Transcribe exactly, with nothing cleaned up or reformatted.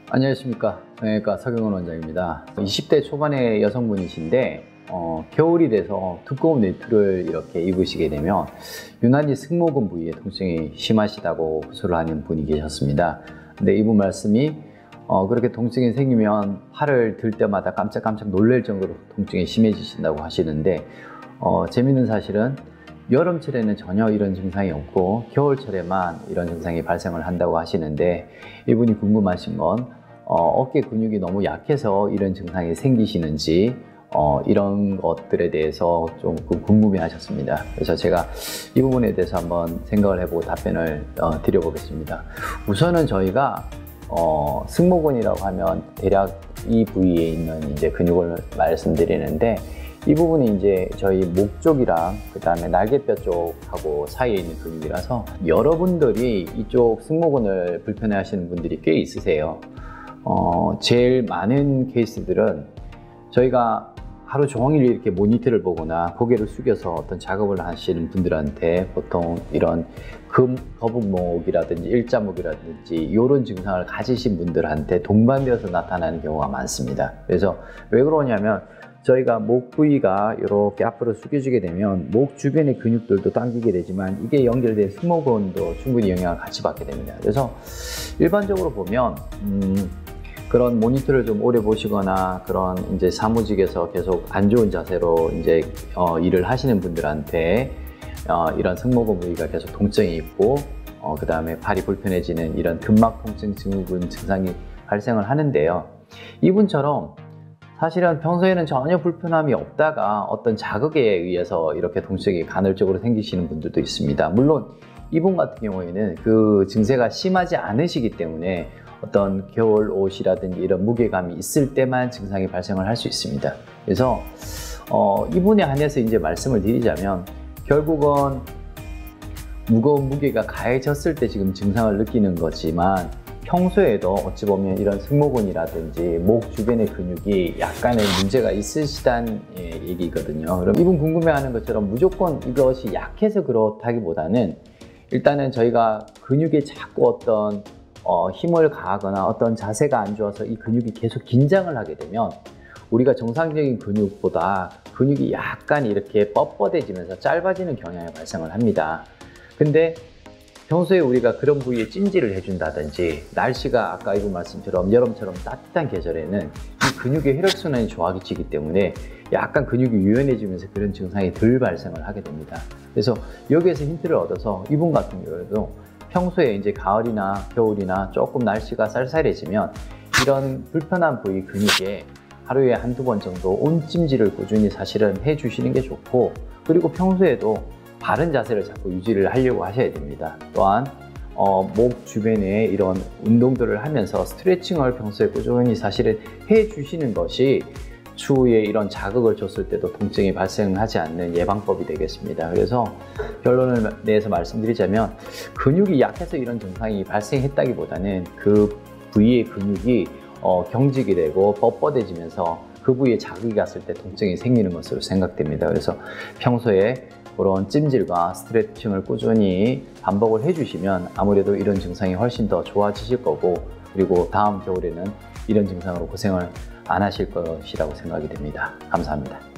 안녕하십니까. 정형외과 서경원 원장입니다. 이십 대 초반의 여성분이신데 어, 겨울이 돼서 두꺼운 외투를 이렇게 입으시게 되면 유난히 승모근 부위에 통증이 심하시다고 호소를 하는 분이 계셨습니다. 근데 이분 말씀이 어, 그렇게 통증이 생기면 팔을 들 때마다 깜짝깜짝 놀랄 정도로 통증이 심해지신다고 하시는데 어, 재미있는 사실은 여름철에는 전혀 이런 증상이 없고 겨울철에만 이런 증상이 발생을 한다고 하시는데, 이분이 궁금하신 건 어, 어깨 근육이 너무 약해서 이런 증상이 생기시는지 어, 이런 것들에 대해서 좀 궁금해 하셨습니다. 그래서 제가 이 부분에 대해서 한번 생각을 해보고 답변을 어, 드려보겠습니다. 우선은 저희가 어, 승모근이라고 하면 대략 이 부위에 있는 이제 근육을 말씀드리는데, 이 부분이 이제 저희 목 쪽이랑 그 다음에 날개뼈 쪽하고 사이에 있는 근육이라서 여러분들이 이쪽 승모근을 불편해 하시는 분들이 꽤 있으세요. 어, 제일 많은 케이스들은 저희가 하루 종일 이렇게 모니터를 보거나 고개를 숙여서 어떤 작업을 하시는 분들한테 보통 이런 금, 거북목이라든지 일자목이라든지 이런 증상을 가지신 분들한테 동반되어서 나타나는 경우가 많습니다. 그래서 왜 그러냐면 저희가 목 부위가 이렇게 앞으로 숙여지게 되면 목 주변의 근육들도 당기게 되지만 이게 연결된 승모근도 충분히 영향을 같이 받게 됩니다. 그래서 일반적으로 보면 음, 그런 모니터를 좀 오래 보시거나 그런 이제 사무직에서 계속 안 좋은 자세로 이제 어, 일을 하시는 분들한테 어, 이런 승모근 부위가 계속 통증이 있고 어, 그 다음에 팔이 불편해지는 이런 근막 통증 증후군 증상이 발생을 하는데요. 이분처럼 사실은 평소에는 전혀 불편함이 없다가 어떤 자극에 의해서 이렇게 통증이 간헐적으로 생기시는 분들도 있습니다. 물론 이분 같은 경우에는 그 증세가 심하지 않으시기 때문에 어떤 겨울 옷이라든지 이런 무게감이 있을 때만 증상이 발생을 할 수 있습니다. 그래서 어, 이분에 한해서 이제 말씀을 드리자면 결국은 무거운 무게가 가해졌을 때 지금 증상을 느끼는 거지만 평소에도 어찌 보면 이런 승모근이라든지 목 주변의 근육이 약간의 문제가 있으시다는 얘기거든요. 그럼 이분 궁금해하는 것처럼 무조건 이것이 약해서 그렇다기보다는 일단은 저희가 근육에 자꾸 어떤 어, 힘을 가하거나 어떤 자세가 안 좋아서 이 근육이 계속 긴장을 하게 되면 우리가 정상적인 근육보다 근육이 약간 이렇게 뻣뻣해지면서 짧아지는 경향이 발생을 합니다. 근데 평소에 우리가 그런 부위에 찜질을 해준다든지 날씨가 아까 이분 말씀처럼 여름처럼 따뜻한 계절에는 이 근육의 혈액순환이 좋아지기 때문에 약간 근육이 유연해지면서 그런 증상이 덜 발생을 하게 됩니다. 그래서 여기에서 힌트를 얻어서 이분 같은 경우에도 평소에 이제 가을이나 겨울이나 조금 날씨가 쌀쌀해지면 이런 불편한 부위 근육에 하루에 한두 번 정도 온찜질을 꾸준히 사실은 해주시는 게 좋고, 그리고 평소에도 바른 자세를 자꾸 유지를 하려고 하셔야 됩니다. 또한 어, 목 주변에 이런 운동들을 하면서 스트레칭을 평소에 꾸준히 사실은 해주시는 것이 추후에 이런 자극을 줬을 때도 통증이 발생하지 않는 예방법이 되겠습니다. 그래서 결론을 내서 말씀드리자면 근육이 약해서 이런 증상이 발생했다기보다는 그 부위의 근육이 어, 경직이 되고 뻣뻣해지면서 그 부위에 자극이 갔을 때 통증이 생기는 것으로 생각됩니다. 그래서 평소에 그런 찜질과 스트레칭을 꾸준히 반복을 해주시면 아무래도 이런 증상이 훨씬 더 좋아지실 거고, 그리고 다음 겨울에는 이런 증상으로 고생을 안 하실 것이라고 생각이 됩니다. 감사합니다.